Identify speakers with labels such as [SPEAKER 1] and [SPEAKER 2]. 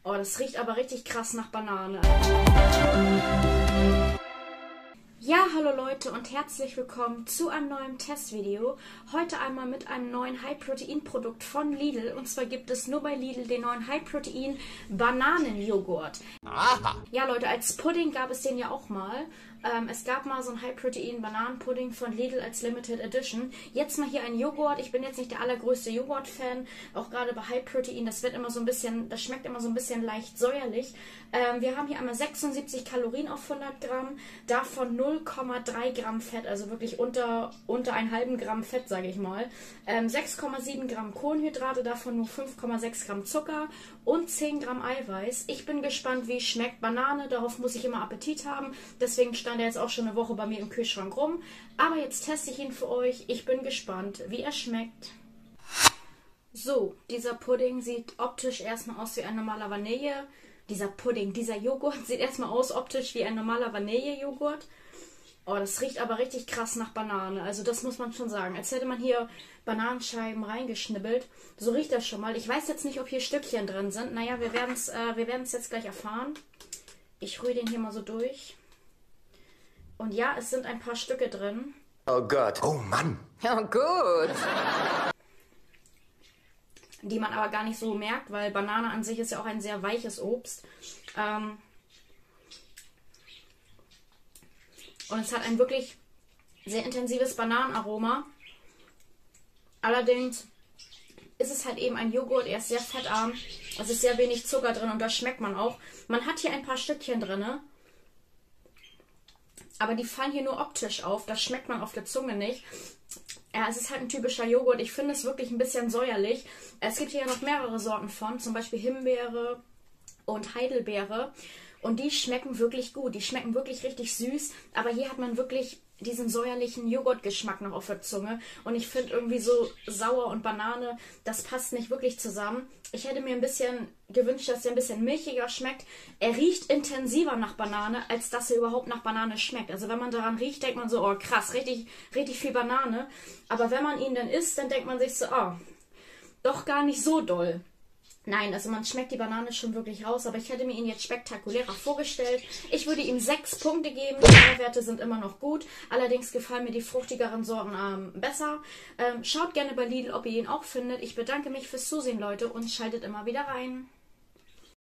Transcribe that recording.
[SPEAKER 1] Oh, das riecht aber richtig krass nach Banane. Ja, hallo Leute und herzlich willkommen zu einem neuen Testvideo. Heute einmal mit einem neuen High-Protein-Produkt von Lidl. Und zwar gibt es nur bei Lidl den neuen High-Protein-Bananenjoghurt.
[SPEAKER 2] Aha.
[SPEAKER 1] Ja Leute, als Pudding gab es den ja auch mal. Es gab mal so ein High-Protein-Bananenpudding von Lidl als Limited Edition. Jetzt mal hier ein Joghurt. Ich bin jetzt nicht der allergrößte Joghurt-Fan. Auch gerade bei High-Protein, das schmeckt immer so ein bisschen leicht säuerlich. Wir haben hier einmal 76 Kalorien auf 100 Gramm. Davon 0,3 Gramm Fett, also wirklich unter einen halben Gramm Fett, sage ich mal. 6,7 Gramm Kohlenhydrate, davon nur 5,6 Gramm Zucker und 10 Gramm Eiweiß. Ich bin gespannt, wie es schmeckt. Banane, darauf muss ich immer Appetit haben. Deswegen stand er jetzt auch schon eine Woche bei mir im Kühlschrank rum. Aber jetzt teste ich ihn für euch. Ich bin gespannt, wie er schmeckt. So, dieser Pudding sieht optisch erstmal aus wie ein normaler Vanille. Dieser Joghurt sieht erstmal aus optisch wie ein normaler Vanillejoghurt. Oh, das riecht aber richtig krass nach Banane. Also das muss man schon sagen. Als hätte man hier Bananenscheiben reingeschnibbelt. So riecht das schon mal. Ich weiß jetzt nicht, ob hier Stückchen drin sind. Naja, wir werden es jetzt gleich erfahren. Ich rühre den hier mal so durch. Und ja, es sind ein paar Stücke drin.
[SPEAKER 2] Oh Gott. Oh Mann.
[SPEAKER 3] Ja, gut.
[SPEAKER 1] Die man aber gar nicht so merkt, weil Banane an sich ist ja auch ein sehr weiches Obst. Und es hat ein wirklich sehr intensives Bananenaroma. Allerdings ist es halt eben ein Joghurt, er ist sehr fettarm. Es ist sehr wenig Zucker drin und das schmeckt man auch. Man hat hier ein paar Stückchen drin, aber die fallen hier nur optisch auf. Das schmeckt man auf der Zunge nicht. Ja, es ist halt ein typischer Joghurt. Ich finde es wirklich ein bisschen säuerlich. Es gibt hier ja noch mehrere Sorten von, zum Beispiel Himbeere und Heidelbeere. Und die schmecken wirklich gut. Die schmecken wirklich richtig süß. Aber hier hat man wirklich diesen säuerlichen Joghurtgeschmack noch auf der Zunge. Und ich finde irgendwie so sauer und Banane, das passt nicht wirklich zusammen. Ich hätte mir ein bisschen gewünscht, dass er ein bisschen milchiger schmeckt. Er riecht intensiver nach Banane, als dass er überhaupt nach Banane schmeckt. Also wenn man daran riecht, denkt man so, oh krass, richtig, richtig viel Banane. Aber wenn man ihn dann isst, dann denkt man sich so, oh, doch gar nicht so doll. Nein, also man schmeckt die Banane schon wirklich raus, aber ich hätte mir ihn jetzt spektakulärer vorgestellt. Ich würde ihm 6 Punkte geben, die Nährwerte sind immer noch gut. Allerdings gefallen mir die fruchtigeren Sorten besser. Schaut gerne bei Lidl, ob ihr ihn auch findet. Ich bedanke mich fürs Zusehen, Leute, und schaltet immer wieder rein.